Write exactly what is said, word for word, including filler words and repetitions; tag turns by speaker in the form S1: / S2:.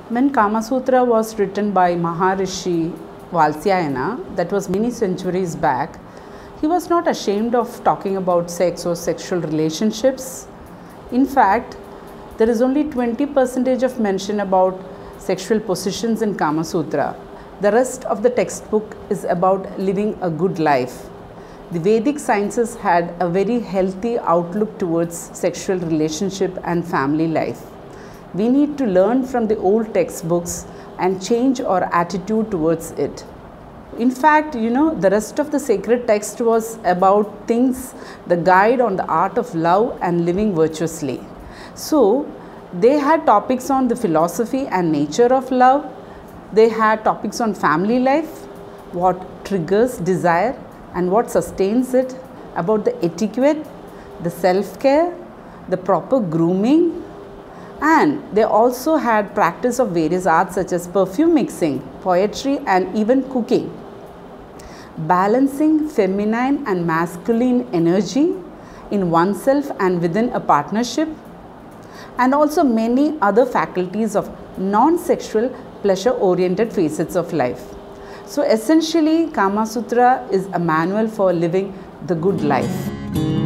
S1: When Kama Sutra was written by Maharishi Valsyayana, that was many centuries back, he was not ashamed of talking about sex or sexual relationships. In fact, there is only twenty percent of mention about sexual positions in Kama Sutra. The rest of the textbook is about living a good life. The Vedic sciences had a very healthy outlook towards sexual relationship and family life. We need to learn from the old textbooks and change our attitude towards it. In fact, you know, the rest of the sacred text was about things, the guide on the art of love and living virtuously. So, they had topics on the philosophy and nature of love. They had topics on family life, what triggers desire and what sustains it, about the etiquette, the self-care, the proper grooming. And they also had practice of various arts such as perfume mixing, poetry and even cooking. Balancing feminine and masculine energy in oneself and within a partnership, and also many other faculties of non-sexual pleasure-oriented facets of life. So essentially, Kama Sutra is a manual for living the good life.